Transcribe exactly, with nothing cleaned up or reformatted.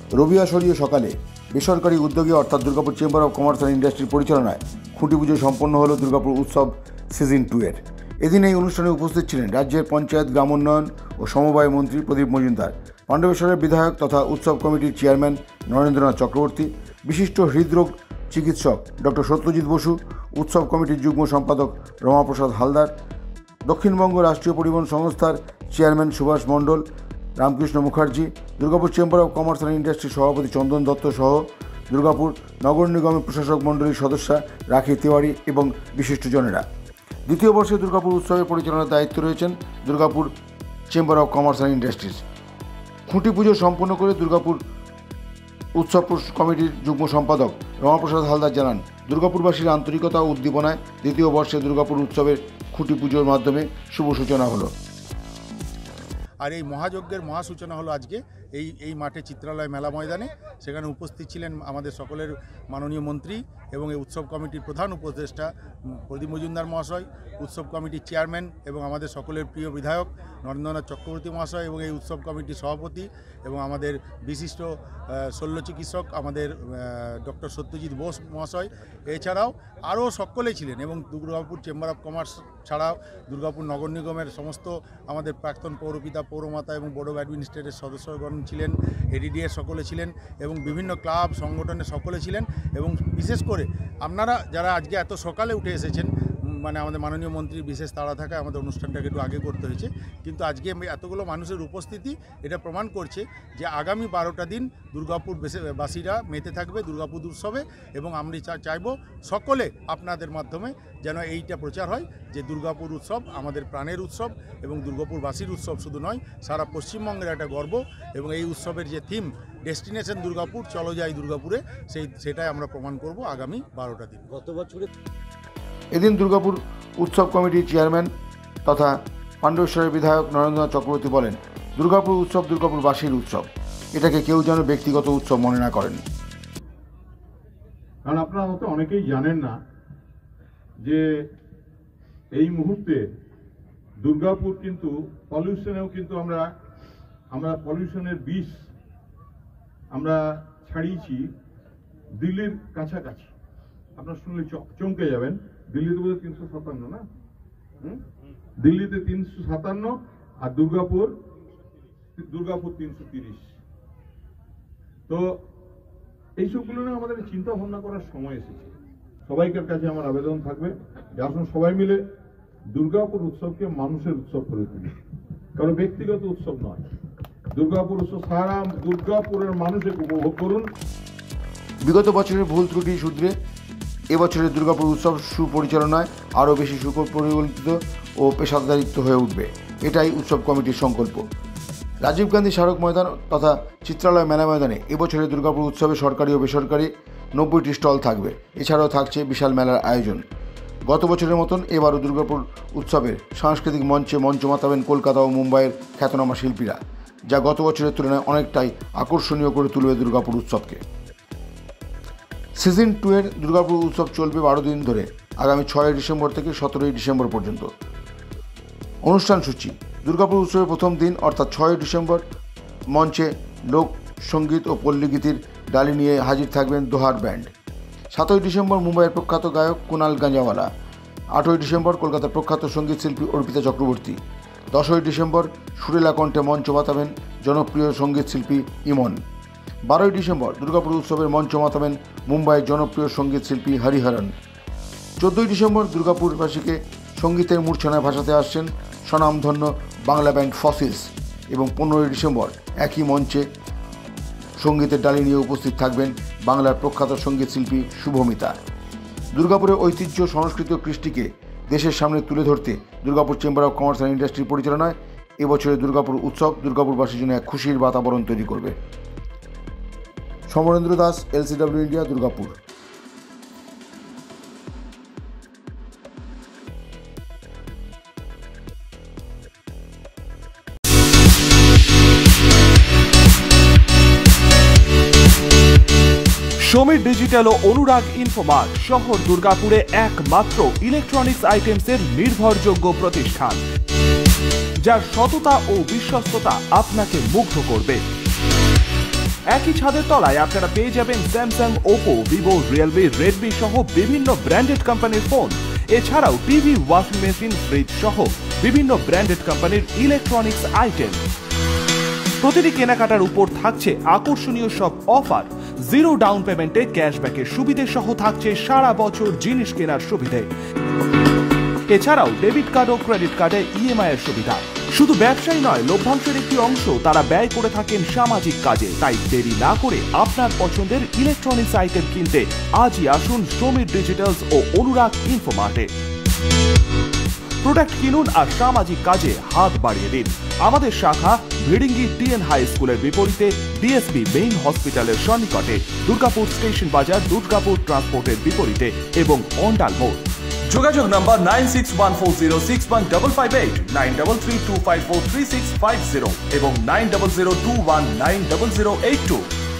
রবিবাসরীয় সকালে বেসরকারি উদ্যোগে অর্থাৎ Durgapur chamber of commerce and ইন্ডাস্ট্রির পরিচালনায় খুঁটি পুজো সম্পন্ন হল দুর্গাপুর উৎসব সিজন টু এর। এদিন এই অনুষ্ঠানে উপস্থিত ছিলেন রাজ্যের পঞ্চায়েত, গ্রাম উন্নয়ন ও সমবায় মন্ত্রী প্রদীপ মজুমদার, পাণ্ডবেশ্বরের বিধায়ক তথা উৎসব কমিটির চেয়ারম্যান নরেন্দ্রনাথ চক্রবর্তী, বিশিষ্ট হৃদরোগ চিকিৎসক ডক্টর সত্যজিৎ বসু, উৎসব কমিটির যুগ্ম সম্পাদক রমাপ্রসাদ হালদার, দক্ষিণবঙ্গ রাষ্ট্রীয় পরিবহন সংস্থার chairman Subhash Mondal, Ramkrishna Mukherjee, Durgapur chamber of commerce and ইন্ডাস্ট্রির সভাপতি চন্দন দত্ত সহ দুর্গাপুর নগর নিগমের প্রশাসক মণ্ডলীর সদস্যা রাখি তিওয়ারি এবং বিশিষ্টজনেরা। দ্বিতীয় বর্ষে দুর্গাপুর উৎসবের পরিচালনার দায়িত্ব রয়েছেন Durgapur chamber of commerce and industries. খুঁটি পুজো সম্পন্ন করে দুর্গাপুর উৎসব কমিটির যুগ্ম সম্পাদক রমাপ্রসাদ হালদার জানান, দুর্গাপুরবাসীর আন্তরিকতা ও উদ্দীপনায় দ্বিতীয় বর্ষে দুর্গাপুর উৎসবের খুঁটি পুজোর মাধ্যমে শুভ সূচনা হলো। আর এই মহাযজ্ঞের মহাসূচনা হলো আজকে এই এই মাঠে চিত্রালয় মেলা ময়দানে। সেখানে উপস্থিত ছিলেন আমাদের সকলের মাননীয় মন্ত্রী এবং এই উৎসব কমিটির প্রধান উপদেষ্টা প্রদীপ মজুমদার মহাশয়, উৎসব কমিটির চেয়ারম্যান এবং আমাদের সকলের প্রিয় বিধায়ক নরেন্দ্রনাথ চক্রবর্তী মহাশয় এবং এই উৎসব কমিটির সভাপতি এবং আমাদের বিশিষ্ট শল্য চিকিৎসক আমাদের ডক্টর সত্যজিৎ বোস মহাশয়, এছাড়াও আরও সকলেই ছিলেন এবং দুর্গাপুর চেম্বার অফ কমার্স ছাড়াও দুর্গাপুর নগর নিগমের সমস্ত আমাদের প্রাক্তন পৌরপিতা, পৌরমাতা এবং বোর্ড অফ অ্যাডমিনিস্ট্রেটর সদস্যগণ ছিলেন, এডিডিএর সকলে ছিলেন এবং বিভিন্ন ক্লাব সংগঠনের সকলে ছিলেন। এবং বিশেষ করে আপনারা যারা আজকে এত সকালে উঠে এসেছেন, মানে আমাদের মাননীয় মন্ত্রীর বিশেষ তাড়া থাকায় আমাদের অনুষ্ঠানটাকে একটু আগে করতে হয়েছে, কিন্তু আজকে এতগুলো মানুষের উপস্থিতি এটা প্রমাণ করছে যে আগামী বারোটা দিন দুর্গাপুর বাসীরা মেতে থাকবে দুর্গাপুর উৎসবে। এবং আমরা চাইব সকলে আপনাদের মাধ্যমে যেন এইটা প্রচার হয় যে দুর্গাপুর উৎসব আমাদের প্রাণের উৎসব এবং দুর্গাপুরবাসীর উৎসব শুধু নয়, সারা পশ্চিমবঙ্গের একটা গর্ব। এবং এই উৎসবের যে থিম ডেস্টিনেশন দুর্গাপুর, চলো যাই দুর্গাপুরে, সেই সেটাই আমরা প্রমাণ করব আগামী বারোটা দিন। গত বছরে এদিন দুর্গাপুর উৎসব কমিটির চেয়ারম্যান তথা পাণ্ডবেশ্বরের বিধায়ক নরেন্দ্রনাথ চক্রবর্তী বলেন, দুর্গাপুর উৎসব দুর্গাপুরবাসীর উৎসব, এটাকে কেউ যেন ব্যক্তিগত উৎসব মনে না করেন। কারণ আপনারা হয়তো অনেকেই জানেন না যে এই মুহূর্তে দুর্গাপুর কিন্তু পলিউশনেও কিন্তু আমরা আমরা পলিউশনের বিষ আমরা ছাড়িয়েছি দিল্লির কাছাকাছি। আপনারা শুনলে চমকে যাবেন, দিল্লিতে বোধহয় তিনশো সাতান্ন না দিল্লিতে তিনশো সাতান্ন আর দুর্গাপুর দুর্গাপুর তিনশো তিরিশ। তো এইসবগুলো নিয়ে আমাদের চিন্তা ভাবনা করার সময় এসেছে। সবাইকার কাছে আমার আবেদন থাকবে যে আসুন সবাই মিলে দুর্গাপুর উৎসবকে মানুষের উৎসব করে তুলি, কারণ ব্যক্তিগত উৎসব নয়। দুর্গাপুর উৎসব সারা দুর্গাপুরের মানুষকে উপভোগ করুন। বিগত বছরের ভুল ত্রুটি শুধরে এবছরের দুর্গাপুর উৎসব সুপরিচালনায় আরও বেশি সুপরিকল্পিত ও পেশাদারিত্ব হয়ে উঠবে, এটাই উৎসব কমিটির সংকল্প। রাজীব গান্ধী স্মারক ময়দান তথা চিত্রালয় মেলা ময়দানে এবছরের দুর্গাপুর উৎসবে সরকারি ও বেসরকারি নব্বইটি স্টল থাকবে। এছাড়াও থাকছে বিশাল মেলার আয়োজন। গত বছরের মতন এবারও দুর্গাপুর উৎসবের সাংস্কৃতিক মঞ্চে মঞ্চ মাতাবেন কলকাতা ও মুম্বাইয়ের খ্যাতনামা শিল্পীরা, যা গত বছরের তুলনায় অনেকটাই আকর্ষণীয় করে তুলবে দুর্গাপুর উৎসবকে। সিজন টু এর দুর্গাপুর উৎসব চলবে বারো দিন ধরে, আগামী ছয়ই ডিসেম্বর থেকে সতেরোই ডিসেম্বর পর্যন্ত। অনুষ্ঠান সূচি: দুর্গাপুর উৎসবের প্রথম দিন অর্থাৎ ছয়ই ডিসেম্বর মঞ্চে লোক সঙ্গীত ও পল্লীগীতির ডালি নিয়ে হাজির থাকবেন দোহার ব্যান্ড। সাতই ডিসেম্বর মুম্বাইয়ের প্রখ্যাত গায়ক কুনাল গাঞ্জাওয়ালা। আটই ডিসেম্বর কলকাতার প্রখ্যাত সঙ্গীত শিল্পী অর্পিতা চক্রবর্তী। দশই ডিসেম্বর সুরেলা কণ্ঠে মঞ্চ মাতাবেন জনপ্রিয় সঙ্গীত শিল্পী ইমন। বারোই ডিসেম্বর দুর্গাপুর উৎসবের মঞ্চ মাতাবেন মুম্বাইয়ের জনপ্রিয় সঙ্গীত শিল্পী হরিহরন। চোদ্দোই ডিসেম্বর দুর্গাপুরবাসীকে সঙ্গীতের মূর্ছনায় ভাসাতে আসছেন স্বনামধন্য বাংলা ব্যান্ড ফসিলস। এবং পনেরোই ডিসেম্বর একই মঞ্চে সঙ্গীতের ডালি নিয়ে উপস্থিত থাকবেন বাংলার প্রখ্যাত সঙ্গীত শিল্পী শুভমিতা। দুর্গাপুরের ঐতিহ্য, সংস্কৃতি ও কৃষ্টিকে দেশের সামনে তুলে ধরতে Durgapur chamber of commerce and ইন্ডাস্ট্রির পরিচালনায় এবছরের দুর্গাপুর উৎসব দুর্গাপুরবাসীর জন্য এক খুশির বাতাবরণ তৈরি করবে। Samarendra Das, LCW India, Durgapur. Samir digital ও অনুরাগ ইনফোমার্ট শহর দুর্গাপুরে একমাত্র ইলেকট্রনিক্স আইটেমসের নির্ভরযোগ্য প্রতিষ্ঠান, যার সততা ও বিশ্বস্ততা আপনাকে মুগ্ধ করবে। একই ছাদের তলায় আপনারা পেয়ে যাবেন Samsung, Oppo, Vivo, Realme, Redmi সহ বিভিন্ন ব্র্যান্ডেড কোম্পানির ফোন। এছাড়াও টিভি, ওয়াশিং মেশিন, ফ্রিজ সহ বিভিন্ন ব্র্যান্ডেড কোম্পানির ইলেকট্রনিক্স আইটেম। প্রতিটি কেনাকাটার উপর থাকছে আকর্ষণীয় সব অফার। জিরো ডাউন পেমেন্টে ক্যাশব্যাকের সুবিধে সহ থাকছে সারা বছর জিনিস কেনার সুবিধে। এছাড়াও ডেবিট কার্ড ও ক্রেডিট কার্ডে ইএমআই এর সুবিধা। শুধু ব্যবসায়ী নয়, লভ্যাংশের একটি অংশ তারা ব্যয় করে থাকেন সামাজিক কাজে। তাই দেরি না করে আপনার পছন্দের ইলেকট্রনিক্স আইটেম কিনতে আজই আসুন সমীর ডিজিটালস ও অনুরাগ ইনফোমার্টে। প্রোডাক্ট কিনুন আর সামাজিক কাজে হাত বাড়িয়ে দিন। আমাদের শাখা ভিড়িঙ্গি টিএন হাই স্কুলের বিপরীতে ডিএসপি মেইন হসপিটালের সন্নিকটে, দুর্গাপুর স্টেশন বাজার, দুর্গাপুর ট্রান্সপোর্টের বিপরীতে এবং অন্ডাল মোড়। যোগাযোগ number nine six one four zero six one five five eight, nine double three two five four three six five zero এবং nine double zero two one nine double zero eight two.